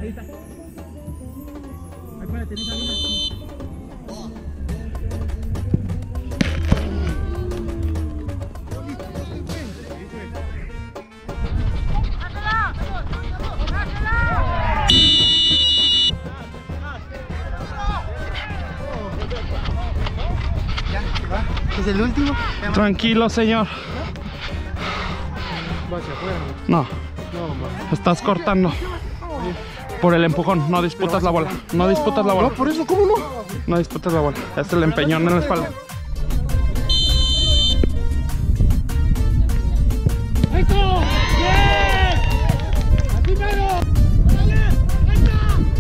Ahí está. Ahí fuera, tenés a Lina. ¿Es el último? Tranquilo, señor. Va hacia afuera. No, No, va. estás cortando. Por el empujón, no disputas la bola. No disputas la bola. No, por eso, ¿cómo no? No disputas la bola. Es el empeñón en la espalda. ¡Ahí está! ¡Bien! ¡Al primero! ¡Dale! ¡Ahí está!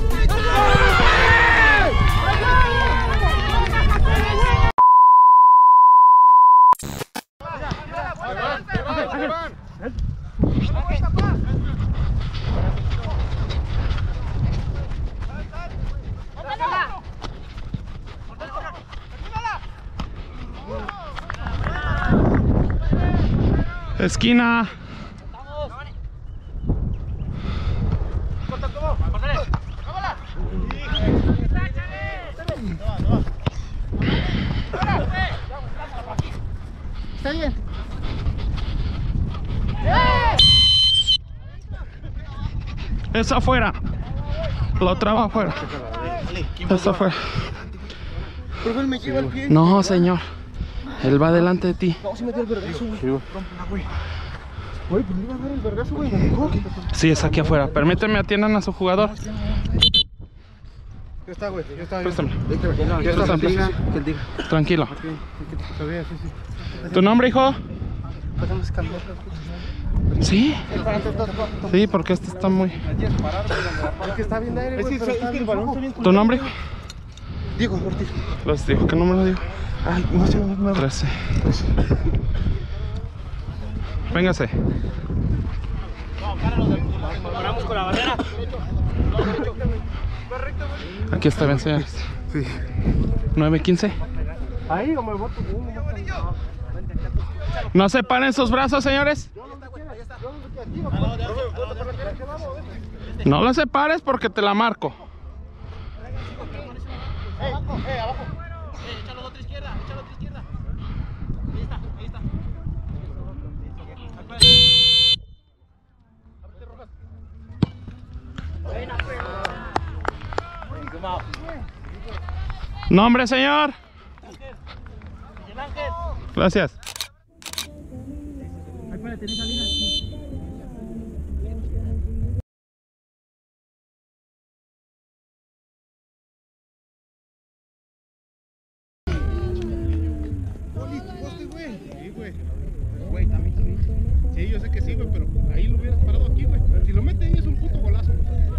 Esquina. Está bien. Es afuera. Lo traba afuera. Es afuera. Por favor, me lleva el pie. No, señor. Él va delante de ti. No, si metió el vergazo, güey. Rómpela, güey. Güey, pues me iba a dar el vergazo, güey. ¿Me dejó? Sí, es aquí afuera. Permíteme, atiendan a su jugador. Ya está, güey. Ya está. Préstame. Ya está, Préstame. que él diga. Tranquilo. Ok, todavía, sí, sí. ¿Tu nombre, hijo? Podemos cambiar. Sí. Sí, porque este está muy... Es que está bien aire, güey, pero está bien flojo. ¿Tu nombre, hijo? Diego Ortiz. Los digo. ¿Qué número digo? Ay, no sé, no. 13. Véngase. Paramos con la barrera. Aquí está bien, señores. Sí. 9-15. Ahí o me boto. No separen sus brazos, señores. No lo separes porque te la marco. Abajo. Échalo a otra izquierda, échalo a otra izquierda. Ahí está. Ábrete, Rojas. Buena, pero. Nombre, señor. Miguel Ángel. Gracias. Ahí fuera, tenés a Lina. Güey, también. Sí, yo sé que sí, güey, pero ahí lo hubieras parado aquí, güey. Si lo mete ahí es un puto golazo.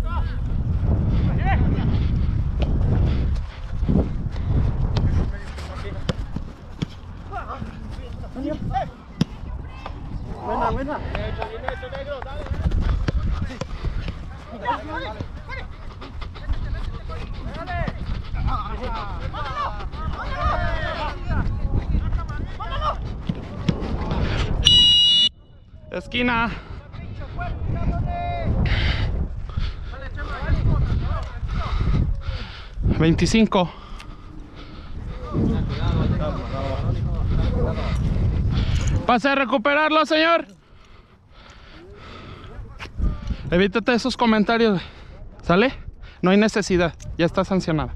Buena. Bien hecho, negro, dale. Esquina. $25. Pase a recuperarlo, señor. Evítate esos comentarios. ¿Sale? No hay necesidad. Ya está sancionada.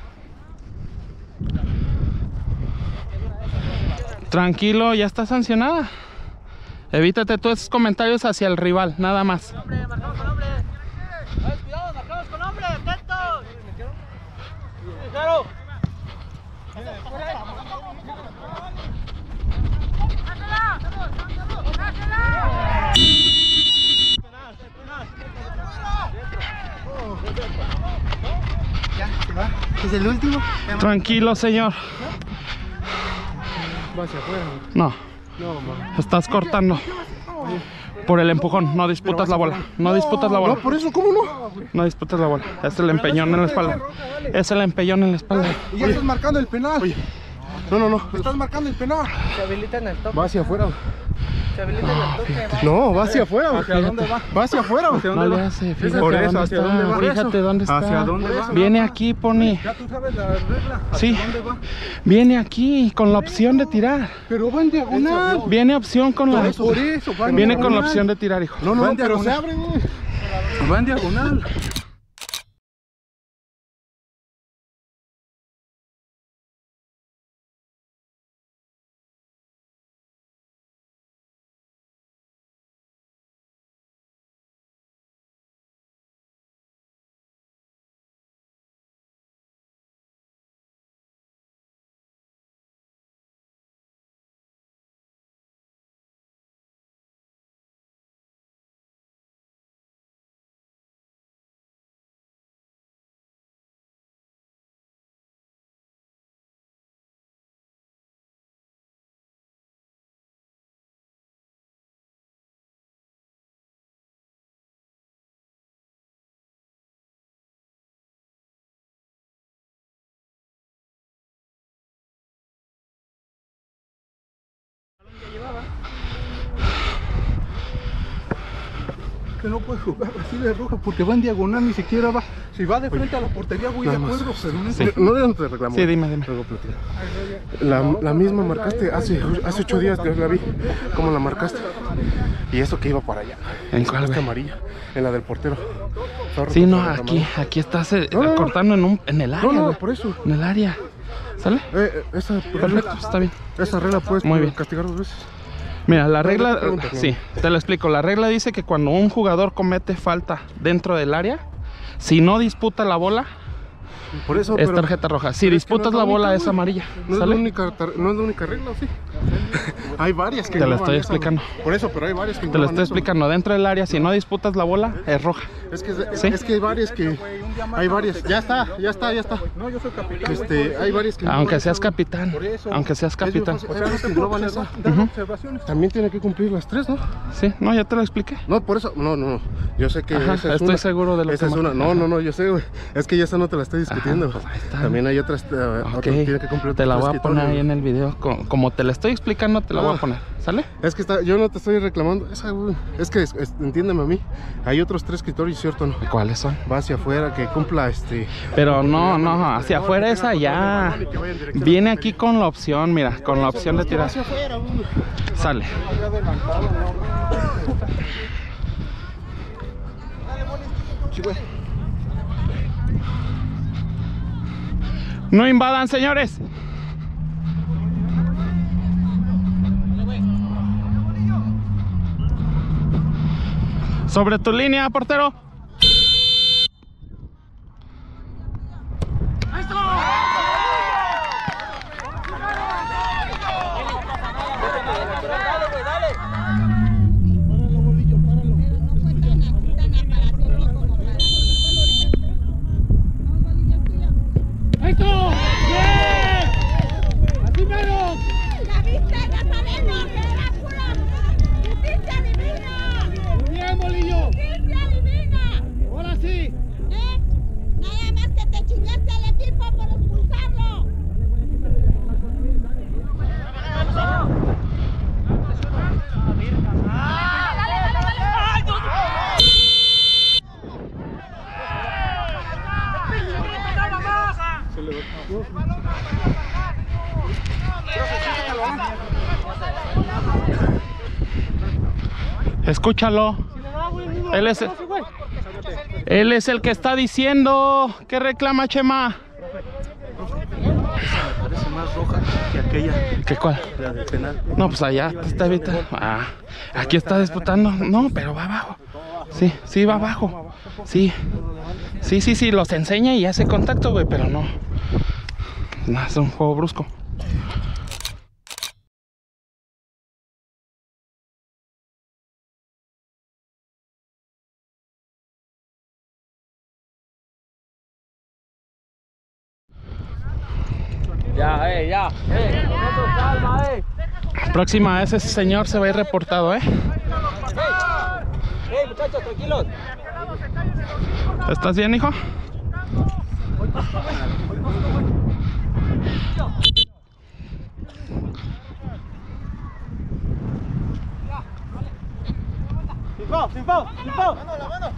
Tranquilo, ya está sancionada. Evítate todos esos comentarios hacia el rival, nada más. Marcamos con hombre. Cuidado, marcamos con hombre, atentos. Claro. Ya, se va. ¿Es el último? Tranquilo, señor. Va hacia afuera. No, No, man. estás cortando. Por el empujón, no disputas la bola. No disputas la bola. No, por eso, ¿cómo no? No disputas la bola. Es el empeñón en la espalda. Es el empeñón en la espalda. Y ya estás marcando el penal. Oye. No. Estás marcando el penal. Se habilita en el top. Va hacia afuera. No, va hacia afuera. ¿Hacia dónde va? Va hacia afuera. ¿Hacia No dónde le va? hace, fíjate Por eso, dónde ¿hacia está. dónde va? Fíjate dónde está. ¿Hacia dónde va? Viene aquí, Pony. Ya tú sabes la regla. ¿Hacia Sí. dónde va? Viene aquí con la opción de tirar. Pero va en diagonal. Viene opción con la. Por eso, va en Viene con la diagonal. opción de tirar, hijo. No, Va no, en pero se diagonal. abre, güey. Va en diagonal. Que no puede jugar así de roja porque va en diagonal, ni siquiera va. Si va de frente a la portería, voy de acuerdo, pero no Sí. No te reclamo. Sí, dime. Luego platico. La misma marcaste hace 8 días que la vi. ¿Cómo la marcaste? Y eso que iba para allá. ¿En cuál, Esta güey? amarilla. En la del portero. Sí, no, aquí estás No. cortando en el área. No, güey. por eso. En el área. ¿Sale? Perfecto, está bien. Esa regla puedes Muy bien. castigar 2 veces. Mira, la No, regla, no te pregunto, no. sí, te lo explico. La regla dice que cuando un jugador comete falta dentro del área, si no disputa la bola, Por eso, es tarjeta roja. Si pero es que disputas no la es la bola, única, es güey. amarilla. No es, ¿Sale? no es la única regla, ¿sí? Hay varias que Te la engloban estoy esa, explicando. güey. Por eso, pero hay varias que Te lo engloban estoy eso. explicando. Dentro del área, si no disputas la bola, es roja. ¿Sí? Es que hay varias que... Hay varias. Ya está. No, yo soy capitán. Hay varias que engloban Aunque esa, seas güey. capitán. Por eso. Aunque seas Es bien capitán. fácil. Hay varias que engloban esa. Dar observaciones. También tiene que cumplir las 3, ¿no? Sí, no, ya te lo expliqué. No, por eso, no. Yo sé que Ajá, esa es estoy una. seguro de lo Esa que es una. marca. No, yo sé, güey. Es que ya esa no te la estoy discutiendo. Pues ahí está. También hay otras. Ok, otras tiene que cumplir te la otros voy a poner criterios. ahí en el video. Como te la estoy explicando, te la voy a poner. ¿Sale? Es que yo no te estoy reclamando. Esa, güey. Es que, entiéndeme a mí. Hay otros 3 criterios, ¿cierto o no? ¿Cuáles son? Va hacia afuera, que cumpla Pero no, hacia afuera esa ya. Viene aquí con la opción, mira, con la opción de tirar. Hacia afuera, güey. Sale. Sí, güey. No invadan, señores. Sobre tu línea, portero. ¿La viste? Ya sabemos que era puro justicia divina. Muy bien, Bolillo. Justicia divina. Ahora sí. Nada más que te chingaste al equipo por expulsarlo. Escúchalo. Él es el que está diciendo que reclama, Chema. Parece más roja que aquella, ¿Qué cuál? la del penal. No, pues allá te está evitando. Aquí está disputando. No, pero va abajo. Sí, va abajo. Sí, los enseña y hace contacto, güey, pero no. No, es un juego brusco. Ya. Nosotros calma, Próxima vez ese señor se va a ir reportado, ¿eh? Muchachos, tranquilos. ¿Estás bien, hijo? Sin foul. La mano.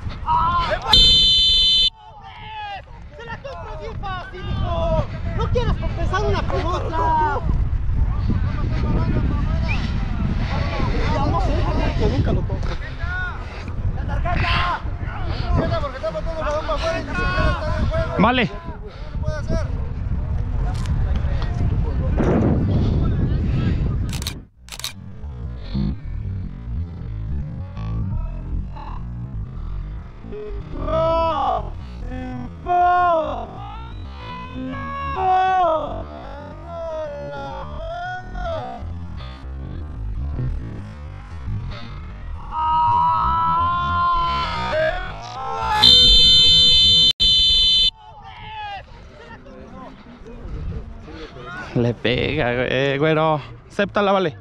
¡Se la compro bien fácil, hijo! ¡No quieras compensar una con otra! Ya no sé, que nunca lo toco. ¡La tarjeta! Cierra porque está botando el balón para afuera y ni siquiera está en juego. Vale. ¿Qué puede hacer? Le pega, güero. Acéptala, vale.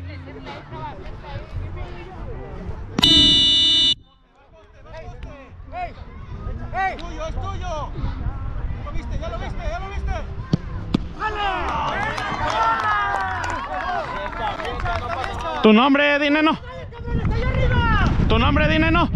¡Es tuyo! ¿Ya lo viste? Tu nombre, Dineno. Tu nombre, Dineno.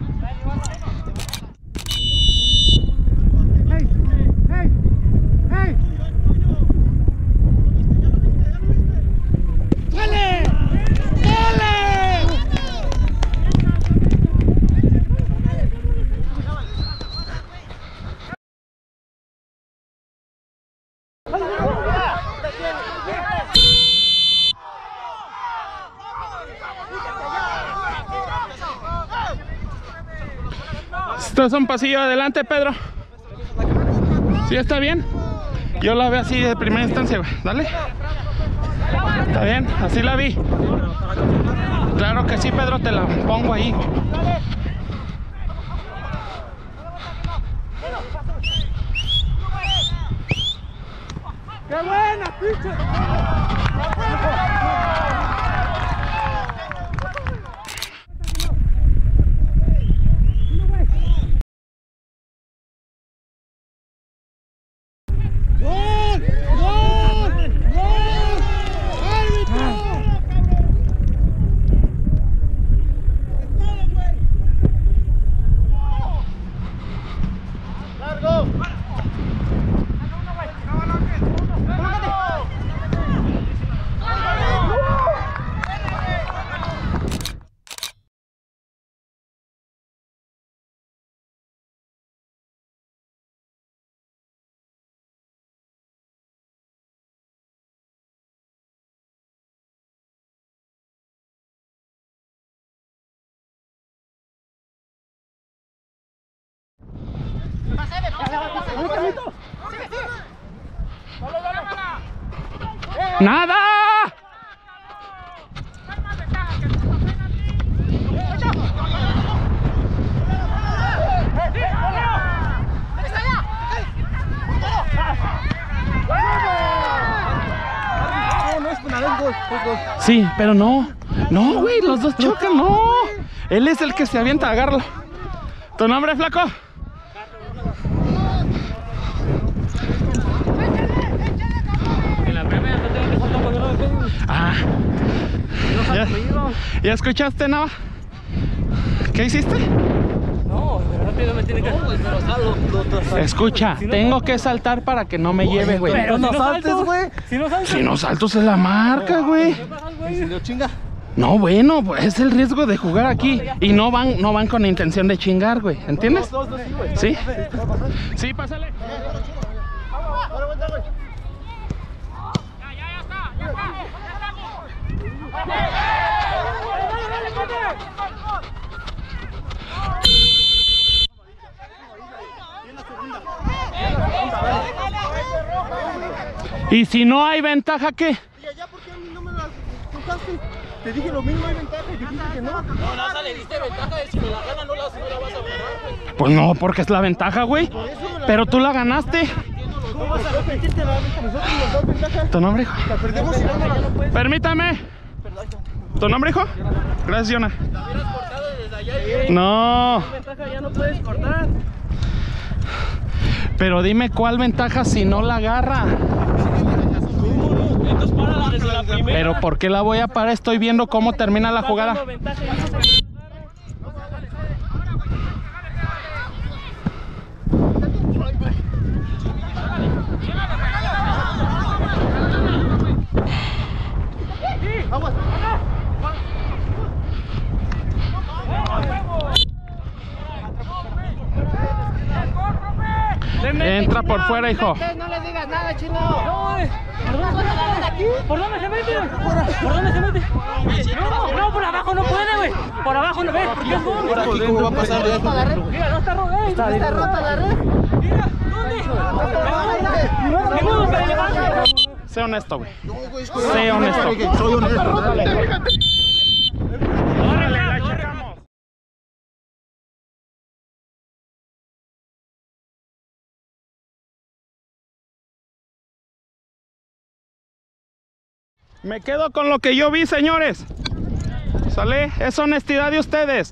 Esto es un pasillo adelante, Pedro. ¿Sí está bien? Yo la veo así de primera instancia, güey. Dale. Está bien, así la vi. Claro que sí, Pedro, te la pongo ahí. ¡Qué buena, pinche! ¡Nada! Sí, pero no. No, güey, los dos chocan, no. Él es el que se avienta, agárralo. ¿Tu nombre, flaco? Ah. ¿Ya escuchaste, Nava? ¿Qué hiciste? No, rápido me tiene que... Escucha, tengo que saltar para que no me lleve, güey. Pero no saltes, güey. Si no salto se la marca, güey. ¿Y si lo chinga? No, bueno, pues es el riesgo de jugar aquí. Y no van con intención de chingar, güey. ¿Entiendes? ¿Sí? Sí, pásale. Y si no hay ventaja, ¿qué? ¿Y allá por qué a mí no me la tocaste? Te dije lo mismo, hay ventaja y dijiste que no. No, Nasa, le diste ventaja de si me la gana no la vas a ganar, güey. Pues no, porque es la ventaja, güey. Pero tú la ganaste. ¿Cómo vas a repetirte la ventaja? Nosotros nos da ventaja. ¿Tu nombre, hijo? La perdemos y no la ganamos. Permítame. ¿Tu nombre, hijo? Gracias, Jonah. La hubieras cortado desde allá y... No. ventaja ya no puedes cortar. Pero dime cuál ventaja si no la agarra. Entonces párala desde la primera. Pero ¿por qué la voy a parar? Estoy viendo cómo termina la jugada. Entra por fuera, hijo. No le digas nada, chino. No, ¿por dónde se mete? ¿Por dónde se mete? No, por abajo no puede, güey. Por abajo no ves, porque es gol. Por aquí, ¿cómo va a pasar de esto? Mira, no está rota. Está rota la red. Mira, ¿dónde? Sé honesto, güey. Sé honesto. Soy honesto. Órale, la checamos. Me quedo con lo que yo vi, señores. ¿Sale? Es honestidad de ustedes.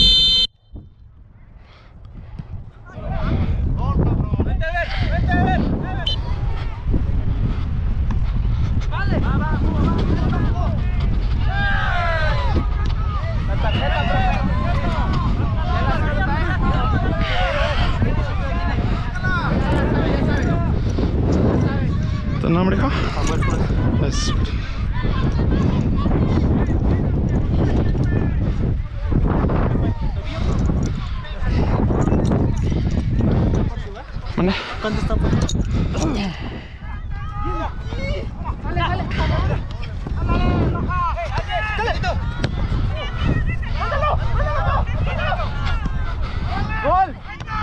¿Tu nombre, hijo? Es... ¿Mande? ¿Cuánto está? ¡Gol!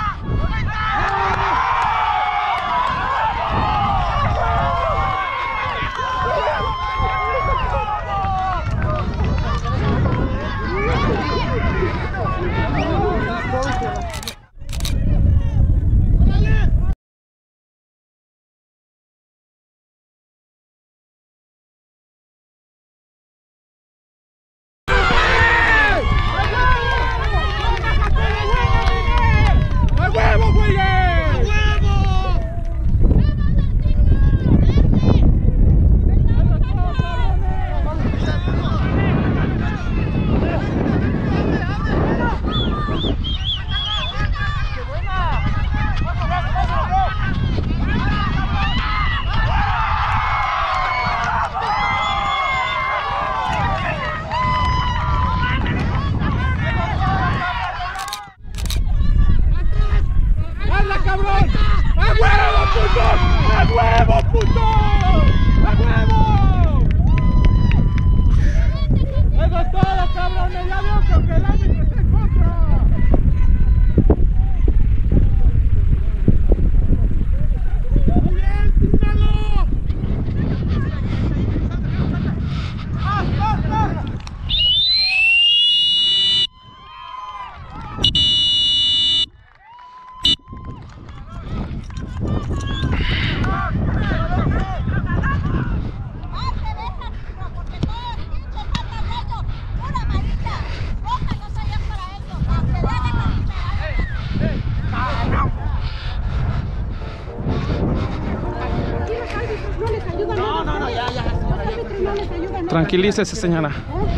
Tranquilícese, señora.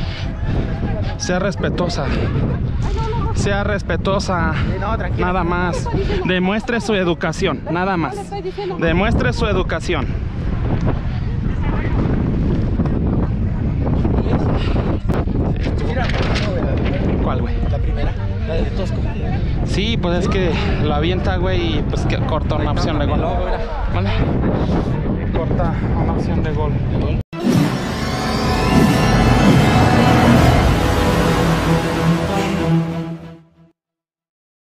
Sea respetuosa. Sea respetuosa. Nada más. Demuestre su educación. Nada más. Demuestre su educación. ¿Cuál, güey? La primera, la de Tosco. Sí, pues es que lo avienta, güey, y pues que corta una opción de gol. ¿Vale? Corta una opción de gol.